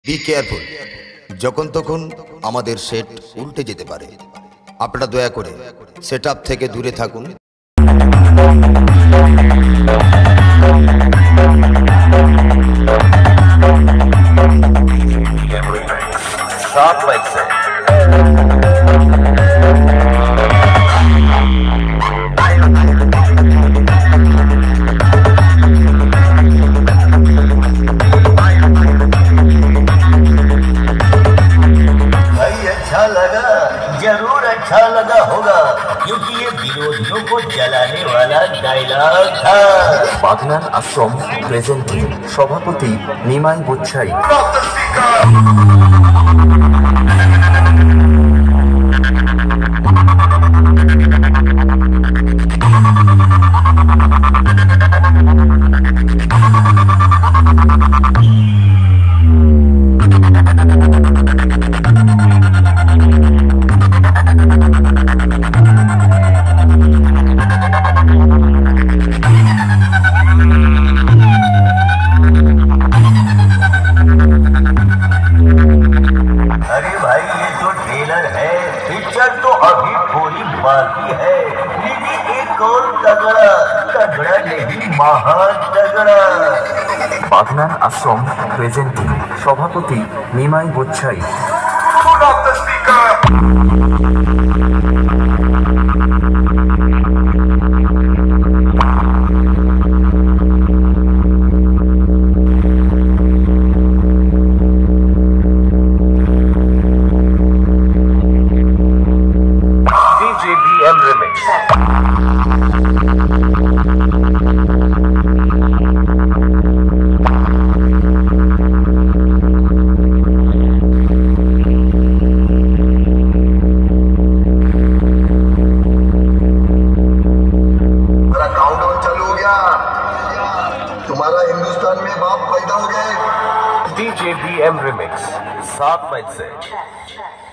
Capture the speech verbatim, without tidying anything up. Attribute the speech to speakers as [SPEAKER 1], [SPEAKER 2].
[SPEAKER 1] Be careful, যখন তখন আমাদের সেট উল্টে যেতে পারে। আপনারা দয়া করে সেটআপ থেকে দূরে থাকুন।
[SPEAKER 2] सात बाइक से
[SPEAKER 3] जरूर अच्छा लगा होगा, क्योंकि ये विरोधियों को जलाने वाला डायलॉग था।
[SPEAKER 2] बागनान आश्रम प्रेजेंटिंग सभापति निमाई बुच्छाई।
[SPEAKER 3] पिक्चर तो अभी पूरी बाकी है, लेकिन एक और तगड़ा तगड़ा नहीं महान तगड़ा।
[SPEAKER 2] बागनान आश्रम प्रेजेंटिंग सभापति Nimai Buchhai. D J B M Remix।
[SPEAKER 4] Countdown चालू हो गया, तुम्हारा हिंदुस्तान में बाप पैदा हो गए।
[SPEAKER 2] D J B M Remix सात बज से